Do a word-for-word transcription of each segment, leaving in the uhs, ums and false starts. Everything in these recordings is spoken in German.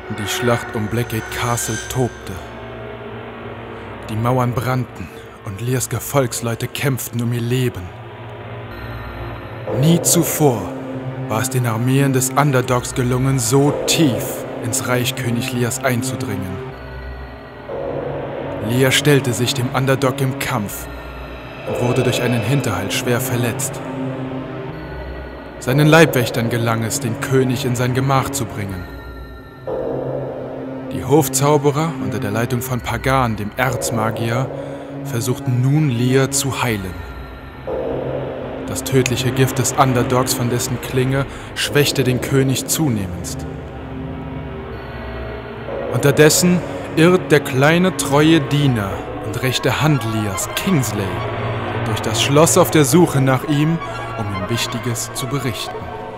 Die Schlacht um Blackgate Castle tobte. Die Mauern brannten und Lears Gefolgsleute kämpften um ihr Leben. Nie zuvor war es den Armeen des Underdogs gelungen, so tief ins Reich König Lears einzudringen. Lear stellte sich dem Underdog im Kampf und wurde durch einen Hinterhalt schwer verletzt. Seinen Leibwächtern gelang es, den König in sein Gemach zu bringen. Die Hofzauberer unter der Leitung von Pagan, dem Erzmagier, versuchten nun Lear zu heilen. Das tödliche Gift des Underdogs von dessen Klinge schwächte den König zunehmendst. Unterdessen irrt der kleine, treue Diener und rechte Hand Lears, Kingsley, durch das Schloss auf der Suche nach ihm, um ihm Wichtiges zu berichten.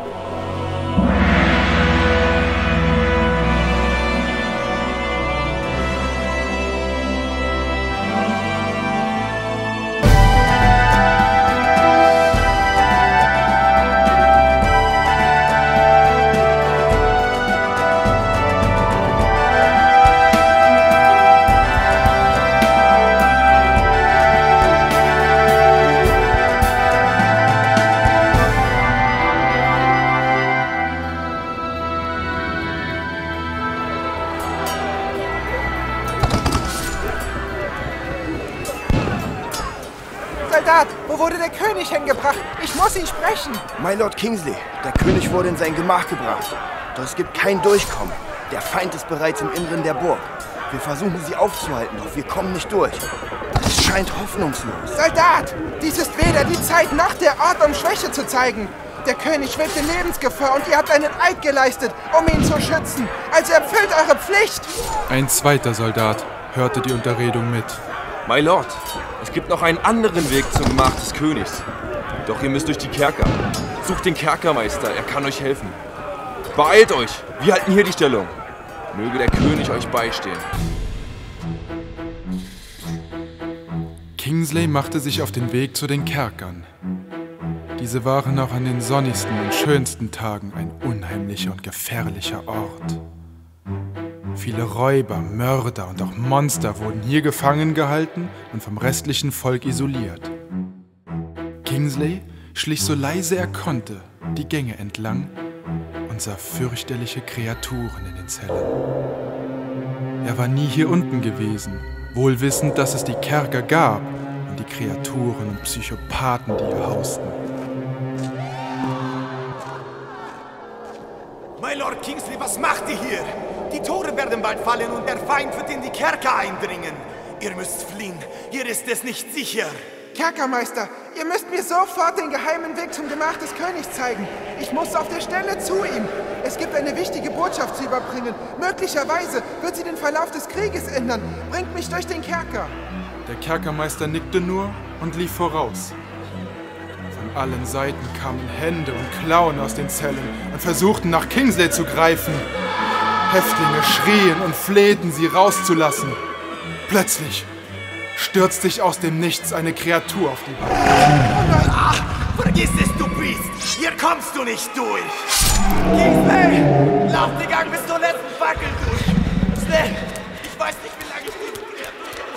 Soldat, wo wurde der König hingebracht? Ich muss ihn sprechen. My Lord Kingsley, der König wurde in sein Gemach gebracht. Doch es gibt kein Durchkommen. Der Feind ist bereits im Inneren der Burg. Wir versuchen, sie aufzuhalten, doch wir kommen nicht durch. Es scheint hoffnungslos. Soldat, dies ist weder die Zeit noch der Ort, um Schwäche zu zeigen. Der König schwebt in Lebensgefahr und ihr habt einen Eid geleistet, um ihn zu schützen. Also erfüllt eure Pflicht. Ein zweiter Soldat hörte die Unterredung mit. My Lord, es gibt noch einen anderen Weg zum Gemach des Königs. Doch ihr müsst durch die Kerker. Sucht den Kerkermeister, er kann euch helfen. Beeilt euch, wir halten hier die Stellung. Möge der König euch beistehen. Kingsley machte sich auf den Weg zu den Kerkern. Diese waren auch an den sonnigsten und schönsten Tagen ein unheimlicher und gefährlicher Ort. Viele Räuber, Mörder und auch Monster wurden hier gefangen gehalten und vom restlichen Volk isoliert. Kingsley schlich so leise er konnte die Gänge entlang und sah fürchterliche Kreaturen in den Zellen. Er war nie hier unten gewesen, wohl wissend, dass es die Kerker gab und die Kreaturen und Psychopathen, die hier hausten. My Lord Kingsley, was macht ihr hier? Die Tore werden bald fallen und der Feind wird in die Kerker eindringen. Ihr müsst fliehen, hier ist es nicht sicher. Kerkermeister, ihr müsst mir sofort den geheimen Weg zum Gemach des Königs zeigen. Ich muss auf der Stelle zu ihm. Es gibt eine wichtige Botschaft zu überbringen. Möglicherweise wird sie den Verlauf des Krieges ändern. Bringt mich durch den Kerker. Der Kerkermeister nickte nur und lief voraus. Von allen Seiten kamen Hände und Klauen aus den Zellen und versuchten nach Kingsley zu greifen. Häftlinge schrien und flehten, sie rauszulassen. Plötzlich stürzt sich aus dem Nichts eine Kreatur auf die Beine. Ah, vergiss es, du Biest! Hier kommst du nicht durch! Kingsley! Lauf den Gang bis zur letzten Fackel durch! Schnell! Ich weiß nicht, wie lange ich diese Kreatur...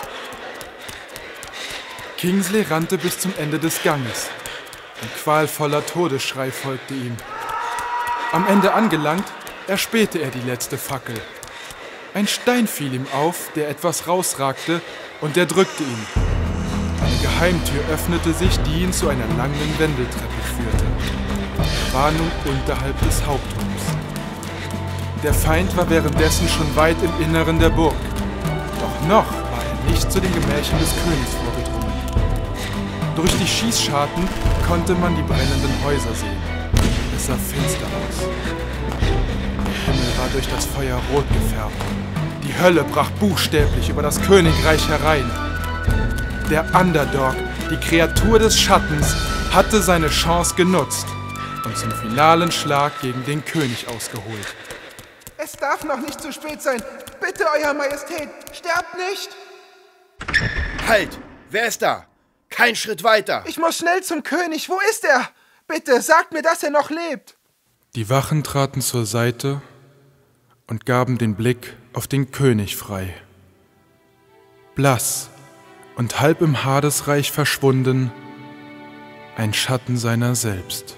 Kingsley rannte bis zum Ende des Ganges. Ein qualvoller Todesschrei folgte ihm. Am Ende angelangt, erspähte er die letzte Fackel. Ein Stein fiel ihm auf, der etwas rausragte, und der drückte ihn. Eine Geheimtür öffnete sich, die ihn zu einer langen Wendeltreppe führte. Er war nun unterhalb des Hauptrums. Der Feind war währenddessen schon weit im Inneren der Burg. Doch noch war er nicht zu den Gemächern des Königs vorgedrungen. Durch die Schießscharten konnte man die brennenden Häuser sehen. Es sah finster aus. Der Himmel war durch das Feuer rot gefärbt. Die Hölle brach buchstäblich über das Königreich herein. Der Underdog, die Kreatur des Schattens, hatte seine Chance genutzt und zum finalen Schlag gegen den König ausgeholt. Es darf noch nicht zu spät sein. Bitte, Euer Majestät, sterbt nicht! Halt! Wer ist da? Kein Schritt weiter! Ich muss schnell zum König. Wo ist er? Bitte, sagt mir, dass er noch lebt. Die Wachen traten zur Seite und gaben den Blick auf den König frei. Blass und halb im Hadesreich verschwunden, ein Schatten seiner selbst.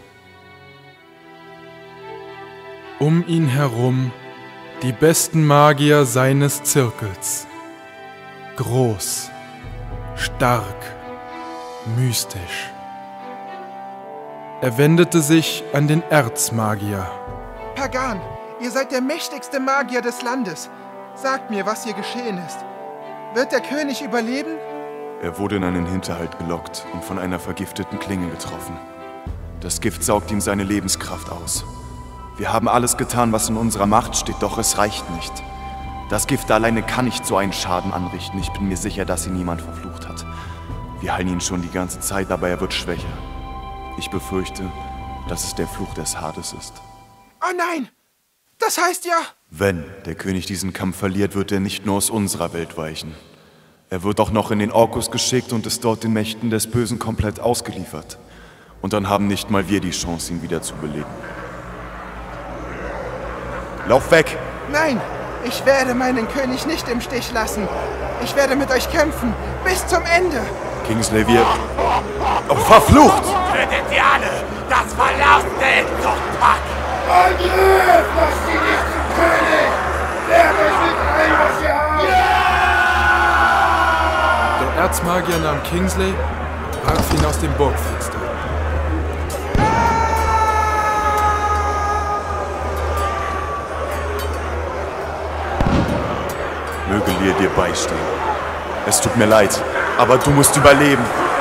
Um ihn herum die besten Magier seines Zirkels. Groß, stark, mystisch. Er wendete sich an den Erzmagier. Pagan, ihr seid der mächtigste Magier des Landes. Sagt mir, was hier geschehen ist. Wird der König überleben? Er wurde in einen Hinterhalt gelockt und von einer vergifteten Klinge getroffen. Das Gift saugt ihm seine Lebenskraft aus. Wir haben alles getan, was in unserer Macht steht, doch es reicht nicht. Das Gift alleine kann nicht so einen Schaden anrichten. Ich bin mir sicher, dass ihn niemand verflucht hat. Wir heilen ihn schon die ganze Zeit, aber er wird schwächer. Ich befürchte, dass es der Fluch des Hades ist. Oh nein! Das heißt ja... Wenn der König diesen Kampf verliert, wird er nicht nur aus unserer Welt weichen. Er wird auch noch in den Orkus geschickt und ist dort den Mächten des Bösen komplett ausgeliefert. Und dann haben nicht mal wir die Chance, ihn wieder zu beleben. Lauf weg! Nein! Ich werde meinen König nicht im Stich lassen. Ich werde mit euch kämpfen. Bis zum Ende. Kingsley, wir... Oh, verflucht! Tötet ihr alle! Das verlaufende Endzuchtpack! Angriff! Lasst sie nicht zum König! Wehrt euch mit allem, was ihr habt! Der Erzmagier nahm Kingsley und warf ihn aus dem Burgfenster. Möge Lir dir beistehen. Es tut mir leid, aber du musst überleben.